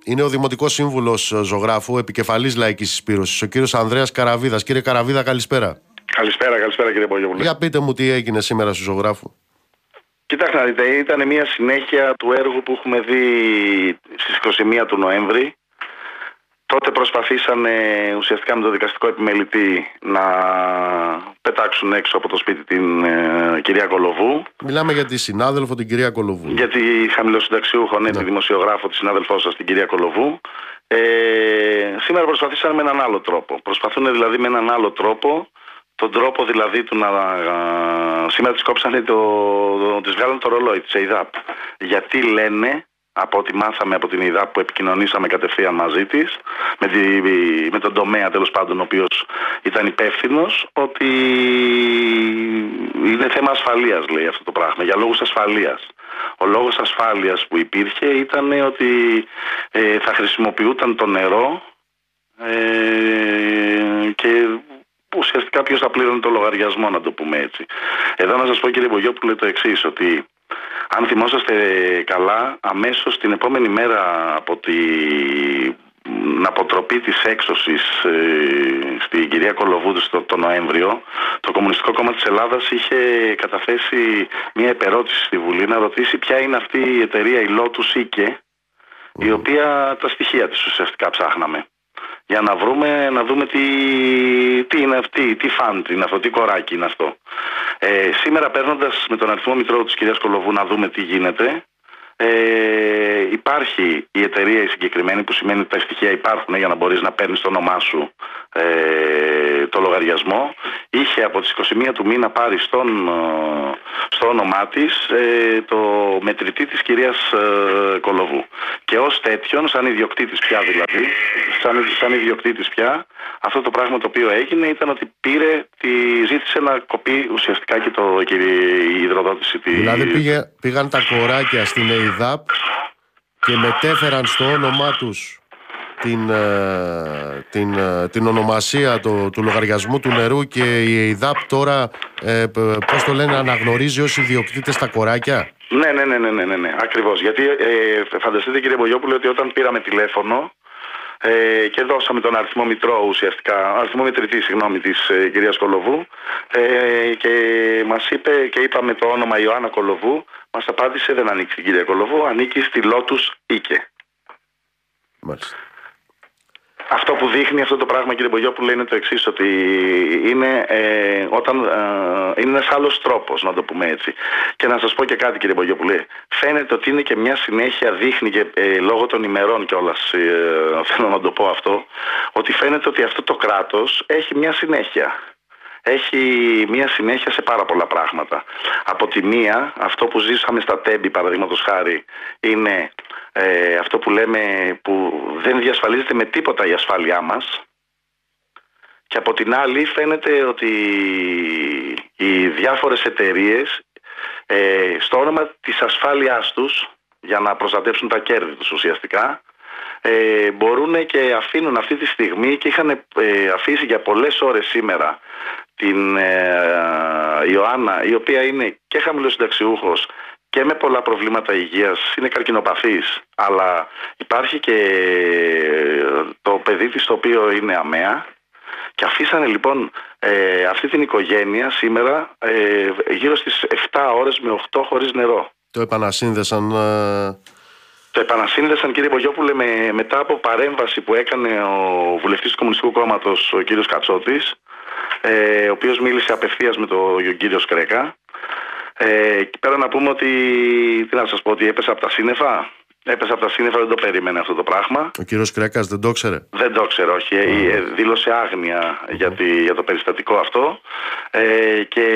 είναι ο Δημοτικός Σύμβουλος Ζωγράφου, επικεφαλής Λαϊκής Συσπήρωσης, ο κύριος Ανδρέας Καραβίδας. Κύριε Καραβίδα, καλησπέρα. Καλησπέρα κύριε Πογιόπουλε. Για πείτε μου τι έγινε σήμερα στο Ζωγράφου. Κοιτάξτε να δείτε, ήταν μια συνέχεια του έργου που έχουμε δει στις 21 του Νοέμβρη. Τότε προσπαθήσανε ουσιαστικά με το δικαστικό επιμελητή να πετάξουν έξω από το σπίτι την κυρία Κολοβού. Μιλάμε για τη συνάδελφο την κυρία Κολοβού. Για τη χαμηλοσυνταξιούχο, τη δημοσιογράφο, τη συνάδελφό σας, την κυρία Κολοβού. Σήμερα προσπαθήσανε με έναν άλλο τρόπο. Προσπαθούν δηλαδή με έναν άλλο τρόπο. Τον τρόπο δηλαδή του να... Σήμερα τις κόψανε, τις βγάλανε το ρολόι της ΕΙΔΑΠ. Γιατί λένε, από ό,τι μάθαμε από την ΕΙΔΑΠ που επικοινωνήσαμε κατευθείαν μαζί της, με τον τομέα τέλος πάντων ο οποίος ήταν υπεύθυνος, ότι είναι θέμα ασφαλείας, λέει αυτό το πράγμα, για λόγους ασφαλείας. Ο λόγος ασφάλειας που υπήρχε ήταν ότι θα χρησιμοποιούταν το νερό και ουσιαστικά ποιος θα πλήρωνε το λογαριασμό, να το πούμε έτσι. Εδώ να σας πω κύριε Πογιόπουλε το εξής, ότι αν θυμόσαστε καλά, αμέσως την επόμενη μέρα από την αποτροπή της έξωσης στην κυρία Κολοβού το Νοέμβριο, το Κομμουνιστικό Κόμμα της Ελλάδας είχε καταθέσει μια επερώτηση στη Βουλή να ρωτήσει ποια είναι αυτή η εταιρεία, η Lotus Ike, η οποία τα στοιχεία της ουσιαστικά ψάχναμε. Για να δούμε τι είναι αυτή, τι φαντ είναι αυτό, τι κοράκι είναι αυτό. Σήμερα παίρνοντας με τον αριθμό μητρώου της κυρίας Κολοβού να δούμε τι γίνεται, υπάρχει η εταιρεία η συγκεκριμένη, που σημαίνει ότι τα στοιχεία υπάρχουν για να μπορείς να παίρνεις το όνομά σου το λογαριασμό. Είχε από τις 21 του μήνα πάρει στο όνομά της το μετρητή της κυρίας Κολοβού. Και ως τέτοιον, σαν ιδιοκτήτης πια δηλαδή, σαν ιδιοκτήτης πια, αυτό το πράγμα το οποίο έγινε ήταν ότι ζήτησε να κοπεί ουσιαστικά και η υδροδότηση. Δηλαδή πήγαν τα κοράκια στην ΕΙΔΑΠ και μετέφεραν στο όνομά τους την ονομασία του λογαριασμού του νερού και η ΕΙΔΑΠ τώρα, πώς το λένε, αναγνωρίζει ως ιδιοκτήτες τα κοράκια. Ναι, ακριβώς. Γιατί φανταστείτε κύριε Πογιόπουλε ότι όταν πήραμε τηλέφωνο και δώσαμε τον αριθμό μητρώου ουσιαστικά, αριθμό μετρητή της κυρίας Κολοβού και μας είπε και είπαμε το όνομα Ιωάννα Κολοβού, μας απάντησε δεν ανήκει στην κυρία Κολοβού, ανήκει στη Lotus Ike. Μάλιστα. Αυτό που δείχνει αυτό το πράγμα κύριε Πογιόπουλε είναι το εξής, ότι είναι είναι ένας άλλος τρόπος, να το πούμε έτσι. Και να σας πω και κάτι κύριε Πογιόπουλε, φαίνεται ότι είναι και μια συνέχεια, δείχνει και λόγω των ημερών κιόλας, θέλω να το πω αυτό, ότι φαίνεται ότι αυτό το κράτος έχει μια συνέχεια. Έχει μια συνέχεια σε πάρα πολλά πράγματα. Από τη μία, αυτό που ζήσαμε στα Τέμπη παραδείγματος χάρη, είναι αυτό που λέμε που δεν διασφαλίζεται με τίποτα η ασφάλειά μας. Και από την άλλη φαίνεται ότι οι διάφορες εταιρείες στο όνομα της ασφάλειάς τους, για να προστατεύσουν τα κέρδη τους ουσιαστικά, μπορούν και αφήνουν αυτή τη στιγμή, και είχαν αφήσει για πολλές ώρες σήμερα την Ιωάννα, η οποία είναι και χαμηλοσυνταξιούχος και με πολλά προβλήματα υγείας, είναι καρκινοπαθής, αλλά υπάρχει και το παιδί της το οποίο είναι αμαία, και αφήσανε λοιπόν αυτή την οικογένεια σήμερα γύρω στις 7 ώρες με 8 χωρίς νερό. Το επανασύνδεσαν... Το επανασύνδεσαν κύριε Πογιόπουλε μετά από παρέμβαση που έκανε ο βουλευτής του Κομμουνιστικού Κόμματος ο κύριος Κατσότης, ο οποίος μίλησε απευθείας με τον κύριο Σκρέκα. Και πέρα να πούμε ότι, τι να σας πω, ότι έπεσε από τα σύννεφα. Έπεσε από τα σύννεφα, δεν το περίμενε αυτό το πράγμα. Ο κύριος Κρέκας δεν το ξέρε. Δεν το ξέρε, όχι. Δήλωσε άγνοια για το περιστατικό αυτό. Και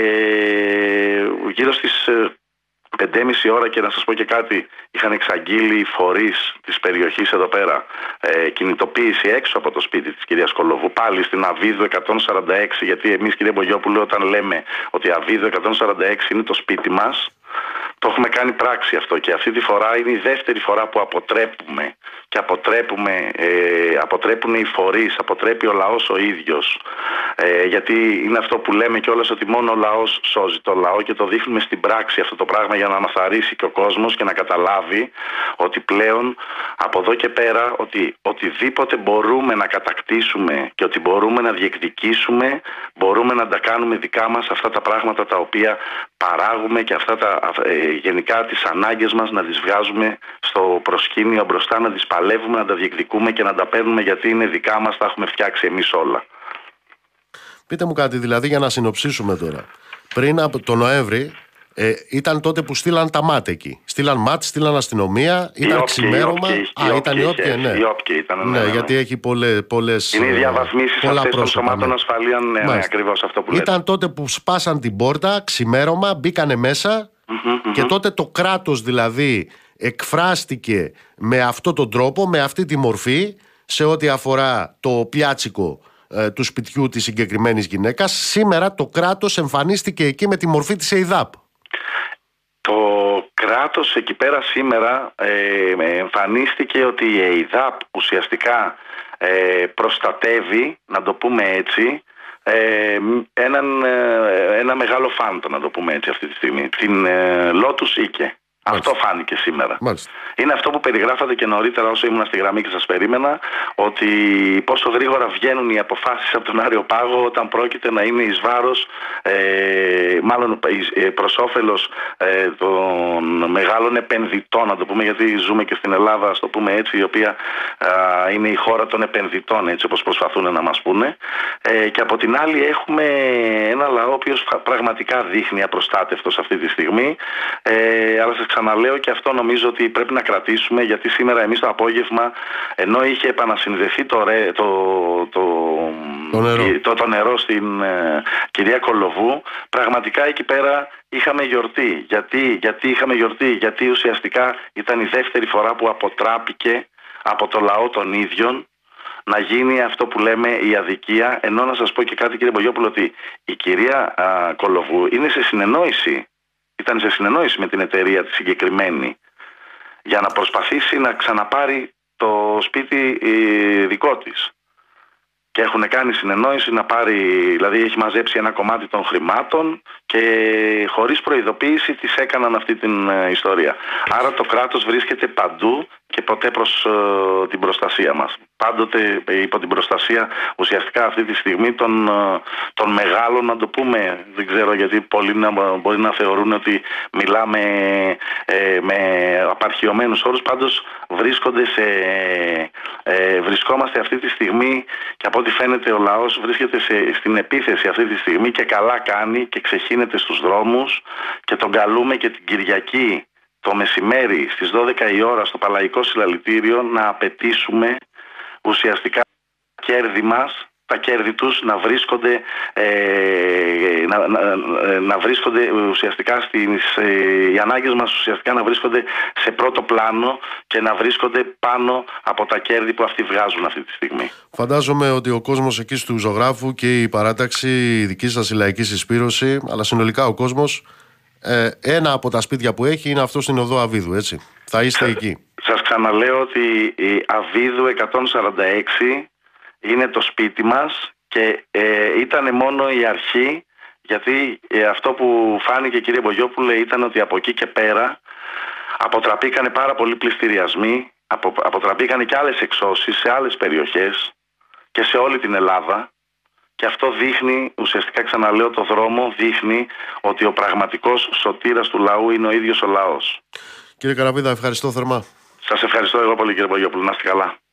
γύρω στις 5:30 ώρα, και να σας πω και κάτι, είχαν εξαγγείλει οι φορείς της περιοχής εδώ πέρα κινητοποίηση έξω από το σπίτι της κυρίας Κολοβού, πάλι στην Αβίδου 146, γιατί εμείς κύριε Μπογιόπουλο όταν λέμε ότι Αβίδου 146 είναι το σπίτι μας, Το έχουμε κάνει πράξη αυτό και αυτή τη φορά είναι η δεύτερη φορά που αποτρέπουμε και αποτρέπουν οι φορείς, αποτρέπει ο λαός ο ίδιος. Γιατί είναι αυτό που λέμε κιόλας, ότι μόνο ο λαός σώζει το λαό, και το δείχνουμε στην πράξη αυτό το πράγμα για να μας αρέσει και ο κόσμος και να καταλάβει ότι πλέον από εδώ και πέρα ότι οτιδήποτε μπορούμε να κατακτήσουμε και ότι μπορούμε να διεκδικήσουμε, μπορούμε να τα κάνουμε δικά μας αυτά τα πράγματα τα οποία παράγουμε και αυτά γενικά τις ανάγκες μας να τις βγάζουμε στο προσκήνιο μπροστά, να τις παλεύουμε, να τα διεκδικούμε και να τα παίρνουμε, γιατί είναι δικά μας, τα έχουμε φτιάξει εμείς όλα. Πείτε μου κάτι δηλαδή, για να συνοψίσουμε τώρα. Πριν από τον Νοέμβρη ήταν τότε που στείλαν τα ΜΑΤ εκεί. Στείλαν ΜΑΤ, στείλαν αστυνομία, ήταν ξημέρωμα. Ήταν η όπκη, ναι. Γιατί έχει πολλές. Είναι οι διαβαθμίσεις αυτές των σωμάτων ασφαλείας, ναι, ακριβώς αυτό που λέτε. Ήταν τότε που σπάσαν την πόρτα, ξημέρωμα, μπήκανε μέσα και τότε το κράτος δηλαδή εκφράστηκε με αυτόν τον τρόπο, με αυτή τη μορφή, σε ό,τι αφορά το πιάτσικο του σπιτιού της συγκεκριμένης γυναίκας. Σήμερα το κράτος εμφανίστηκε εκεί με τη μορφή της ΕΙΔΑΠ. Το κράτος εκεί πέρα σήμερα εμφανίστηκε ότι η ΕΙΔΑΠ ουσιαστικά προστατεύει, να το πούμε έτσι, ένα μεγάλο φάντο, να το πούμε έτσι αυτή τη στιγμή, την Lotus Ike. Αυτό φάνηκε σήμερα. Μάλιστα. Είναι αυτό που περιγράφατε και νωρίτερα όσο ήμουν στη γραμμή και σας περίμενα, ότι πόσο γρήγορα βγαίνουν οι αποφάσεις από τον Άριο Πάγο όταν πρόκειται να είναι εις βάρος, μάλλον προς όφελος των μεγάλων επενδυτών, να το πούμε, γιατί ζούμε και στην Ελλάδα, ας το πούμε έτσι, η οποία είναι η χώρα των επενδυτών, έτσι όπως προσπαθούν να μας πούνε. Και από την άλλη έχουμε ένα λαό ο οποίος πραγματικά δείχνει απροστάτευτος αυτή τη στιγμή. Αλλά σας ξαναλέω, και αυτό νομίζω ότι πρέπει να κρατήσουμε, γιατί σήμερα εμείς το απόγευμα, ενώ είχε επανασυνδεθεί το νερό στην κυρία Κολοβού, πραγματικά εκεί πέρα είχαμε γιορτή. Γιατί είχαμε γιορτή? Γιατί ουσιαστικά ήταν η δεύτερη φορά που αποτράπηκε από το λαό των ίδιων να γίνει αυτό που λέμε η αδικία. Ενώ να σας πω και κάτι, κύριε Μπογιόπουλο, ότι η κυρία Κολοβού είναι σε συνεννόηση. Ήταν σε συνεννόηση με την εταιρεία τη συγκεκριμένη για να προσπαθήσει να ξαναπάρει το σπίτι δικό της. Και έχουν κάνει συνεννόηση να πάρει, δηλαδή έχει μαζέψει ένα κομμάτι των χρημάτων και χωρίς προειδοποίηση της έκαναν αυτή την ιστορία. Άρα το κράτος βρίσκεται παντού και ποτέ προς την προστασία μας. Πάντοτε υπό την προστασία ουσιαστικά αυτή τη στιγμή των μεγάλων, να το πούμε, δεν ξέρω γιατί πολλοί μπορεί να θεωρούν ότι μιλάμε με απαρχιωμένους όρους, πάντως βρισκόμαστε αυτή τη στιγμή και από ό,τι φαίνεται ο λαός βρίσκεται στην επίθεση αυτή τη στιγμή και καλά κάνει και ξεχύνεται στους δρόμους, και τον καλούμε και την Κυριακή το μεσημέρι στις 12 η ώρα στο Παλαϊκό Συλλαλητήριο να απαιτήσουμε ουσιαστικά κέρδη μας, τα κέρδη τους να βρίσκονται, να βρίσκονται ουσιαστικά οι ανάγκες μας ουσιαστικά να βρίσκονται σε πρώτο πλάνο και να βρίσκονται πάνω από τα κέρδη που αυτοί βγάζουν αυτή τη στιγμή. Φαντάζομαι ότι ο κόσμος εκεί του Ζωγράφου και η παράταξη, η δική σας η λαϊκή συσπήρωση, αλλά συνολικά ο κόσμος, ένα από τα σπίτια που έχει είναι αυτό στην οδό Αβίδου, έτσι. Θα είστε εκεί. Σας ξαναλέω ότι η Αβίδου 146 είναι το σπίτι μας και ήταν μόνο η αρχή, γιατί αυτό που φάνηκε, κύριε Μπογιόπουλε, ήταν ότι από εκεί και πέρα αποτραπήκανε πάρα πολλοί πληστηριασμοί, αποτραπήκανε και άλλες εξώσεις σε άλλες περιοχές και σε όλη την Ελλάδα. Και αυτό δείχνει, ουσιαστικά ξαναλέω, το δρόμο δείχνει ότι ο πραγματικός σωτήρας του λαού είναι ο ίδιος ο λαός. Κύριε Καραπίδα, ευχαριστώ θερμά. Σας ευχαριστώ εγώ πολύ, κύριε Μπογιόπουλο. Να είστε καλά.